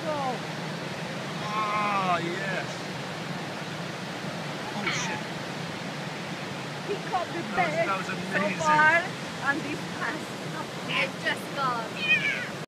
go. Ah, yes. Oh, shit. He caught the That best was so amazing. far, and this has It's just gone.